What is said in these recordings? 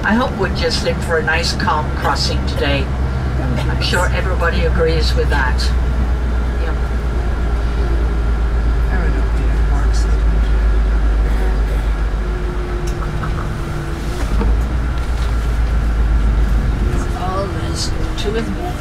I hope we're just in for a nice calm crossing today. I'm sure everybody agrees with that. Yep. Oh, there's two of them.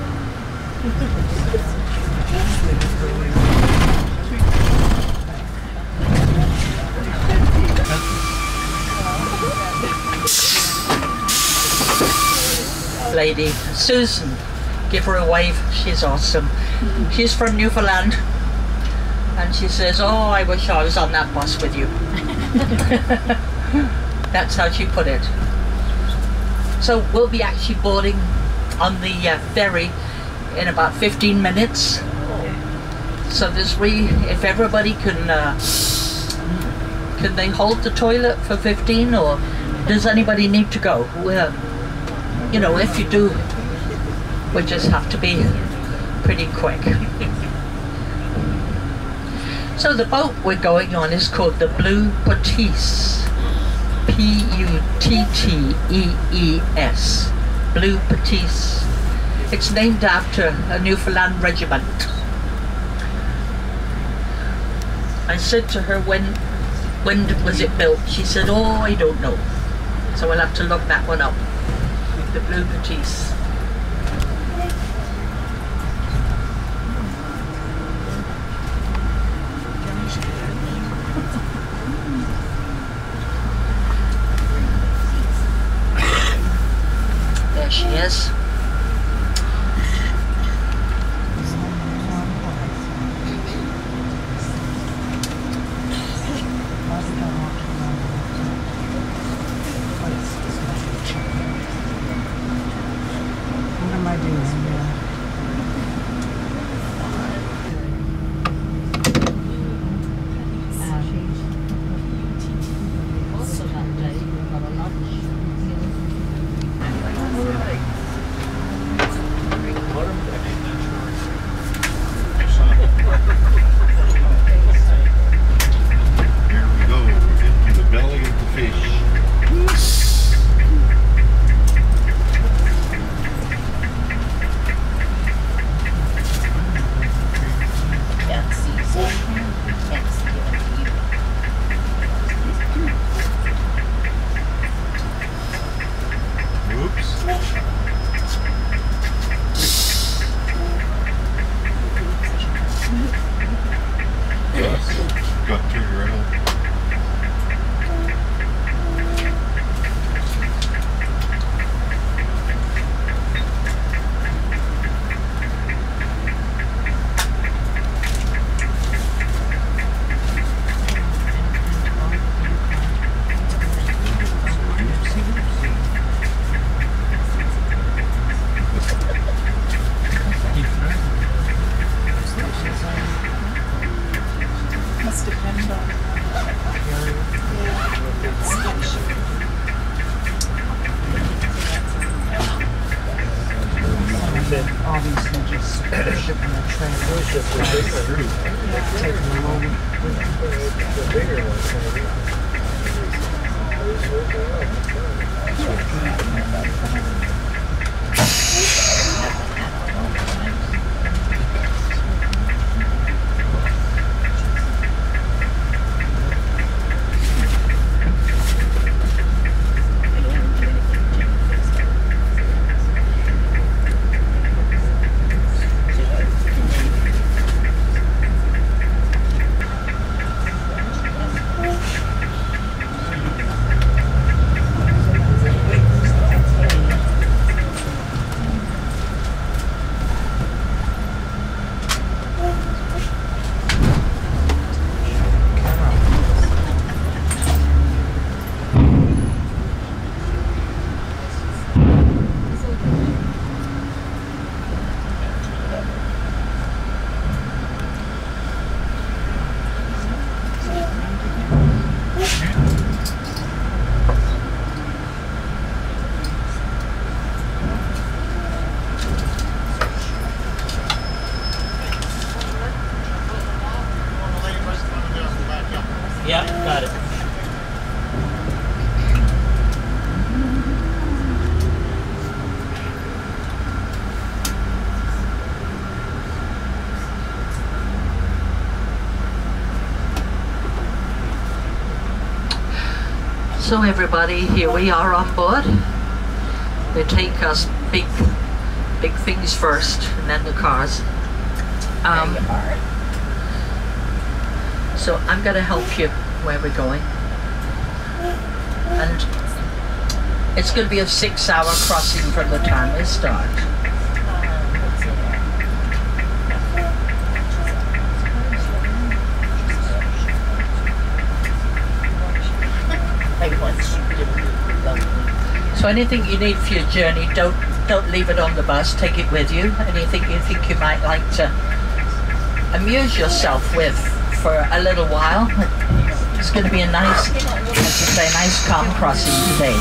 Lady Susan, give her a wave. She's awesome. She's from Newfoundland, and she says, "Oh, I wish I was on that bus with you." That's how she put it. So we'll be actually boarding on the ferry in about 15 minutes. So there's if everybody can they hold the toilet for 15, or does anybody need to go? Well, you know, if you do, we just have to be pretty quick. So the boat we're going on is called the Blue Puttees. P-U-T-T-E-E-S. Blue Puttees. It's named after a Newfoundland regiment. I said to her, when was it built? She said, "Oh, I don't know." So we'll have to look that one up. The Blue Puttees. There she is. Obviously just shipping the train. Taking a moment. The bigger So everybody, here we are on board. They take us big things first, and then the cars. So I'm going to help you where we're going. And it's going to be a 6-hour crossing from the time we start. So anything you need for your journey, don't leave it on the bus, take it with you. Anything you think you might like to amuse yourself with for a little while. It's going to be a nice, as I say, nice calm crossing today.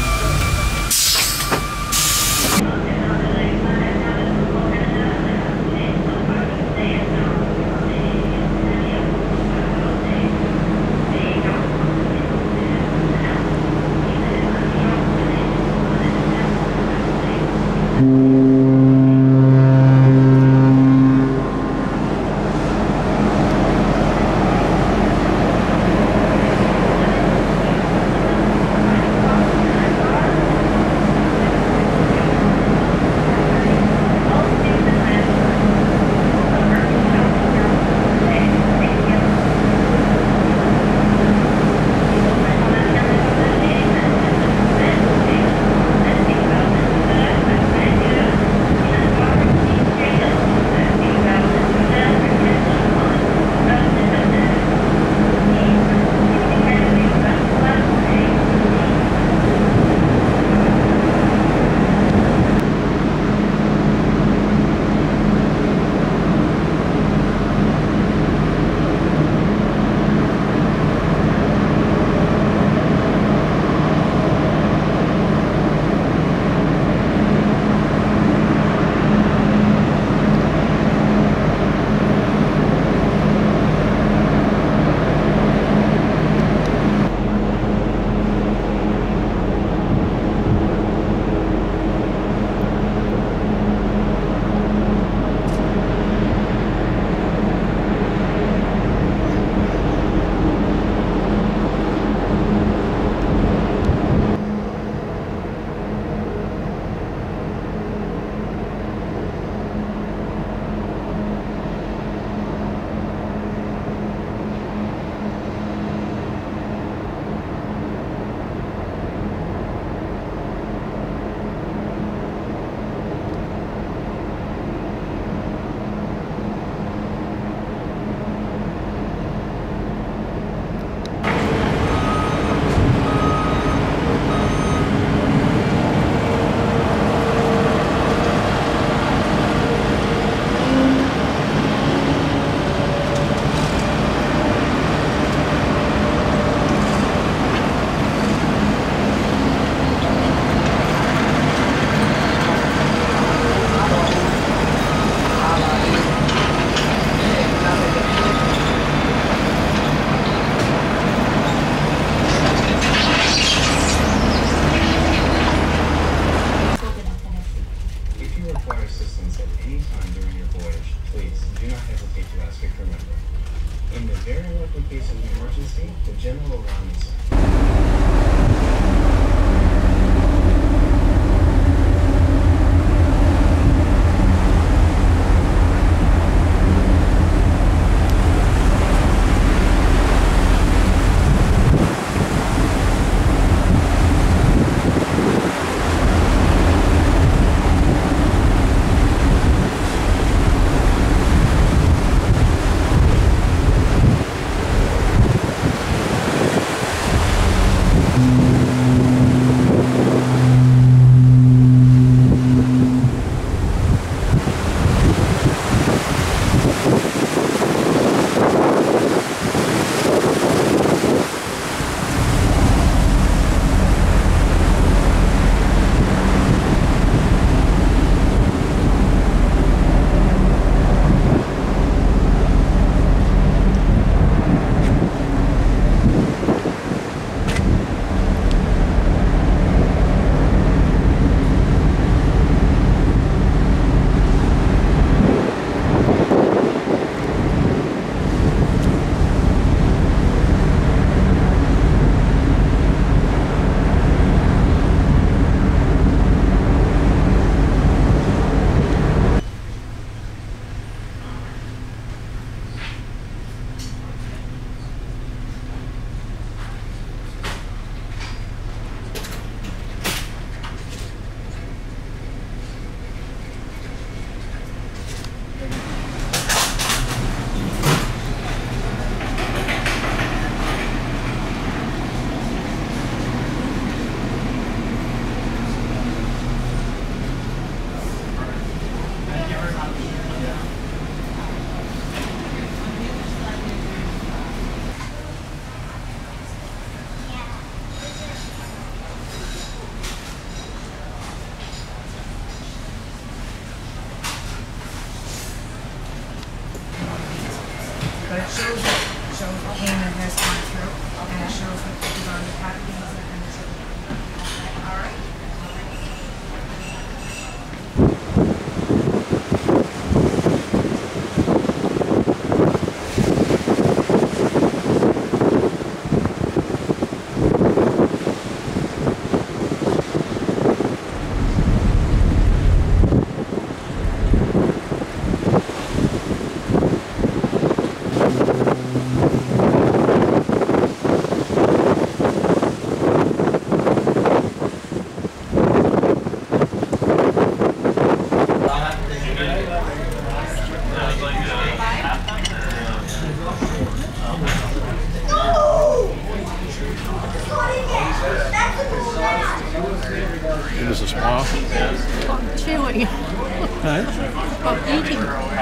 It was a spa. Chewing. Huh? Eating.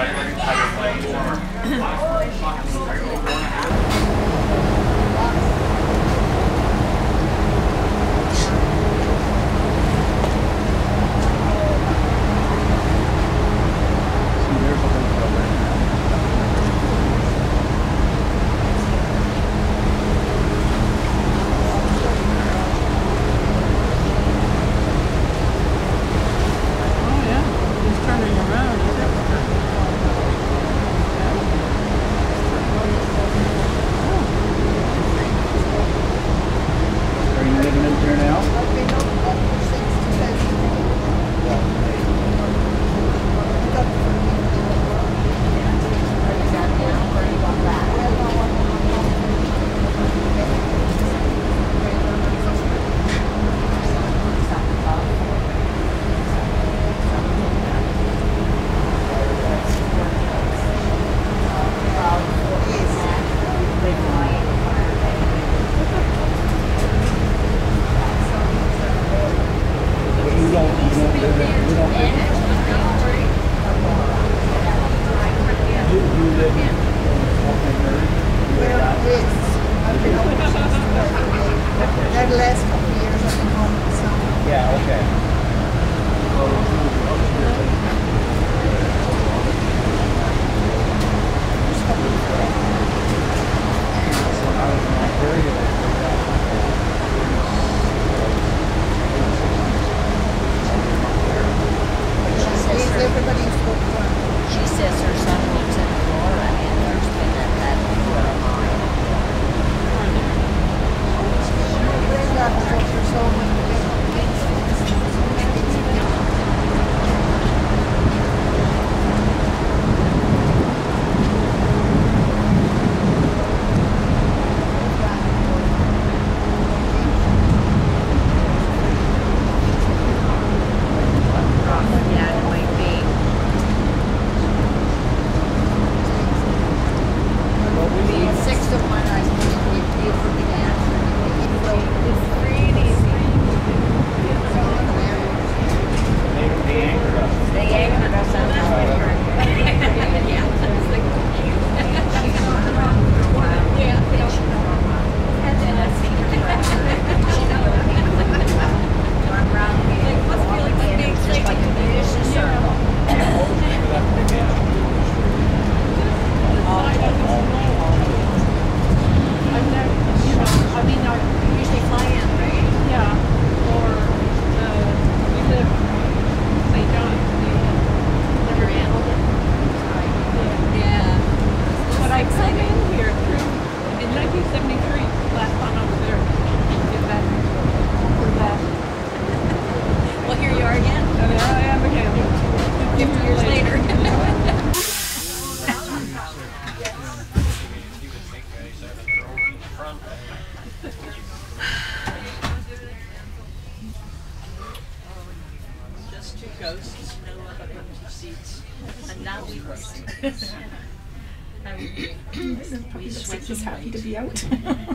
He's happy to be out.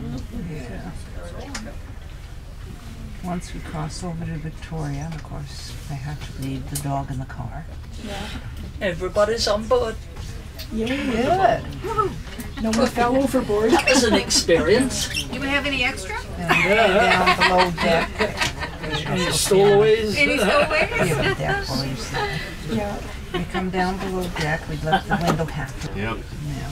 Yeah. Once we cross over to Victoria, and of course I have to leave the dog in the car. Yeah. Everybody's on board. Yeah. No one fell overboard. That was an experience. Do we have any extra? And down below deck. Any stowaways? Any stowaways? We have a deck while you sleep. Yeah. We come down below deck, we left the window half. Yep. Yeah.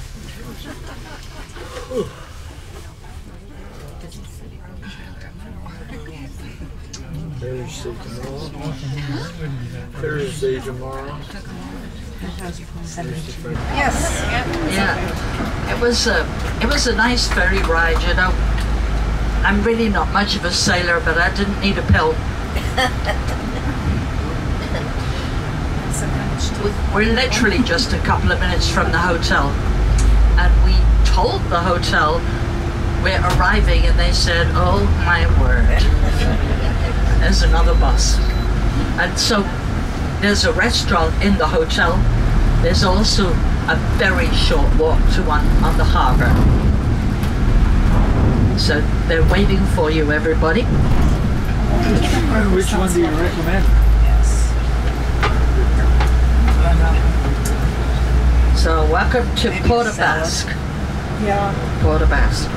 Thursday tomorrow. Yes. Yeah, it was a nice ferry ride. You know, I'm really not much of a sailor, but I didn't need a pill. We're literally just a couple of minutes from the hotel, and we told the hotel we're arriving, and they said, "Oh my word, there's another bus." And so there's a restaurant in the hotel. There's also a very short walk to one on the harbour. So they're waiting for you, everybody. Which one do you recommend? Yes. So welcome to Maybe Port salad. Basque. Yeah. Port Basque.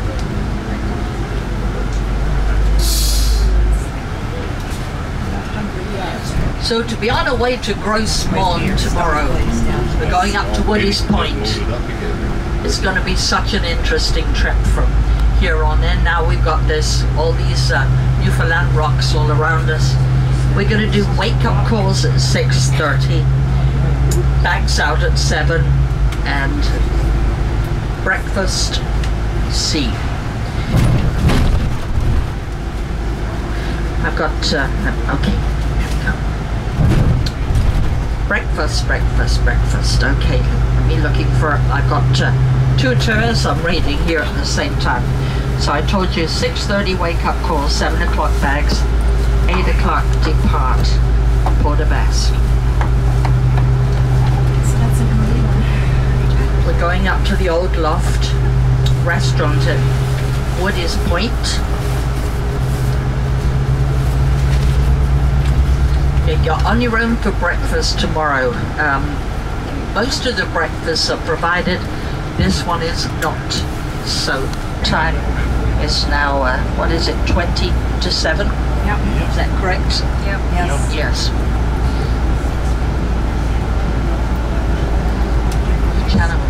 So to be on our way to Grossmont tomorrow, we're going up to Woody's Point. It's going to be such an interesting trip from here on in. Now we've got all these Newfoundland rocks all around us. We're going to do wake-up calls at 6:30, bags out at 7, and breakfast C. I've got, okay, here we go. Breakfast, okay. I'm looking for, I've got 2 tours I'm reading here at the same time. So I told you 6:30 wake up call, 7 o'clock bags, 8 o'clock depart, Port Basque. So that's an early one. We're going up to the Old Loft restaurant at Woody's Point. You're on your own for breakfast tomorrow. Most of the breakfasts are provided. This one is not. So time is now, what is it, 20 to 7? Yep. Is that correct? Yep. Yes. Yes. Channel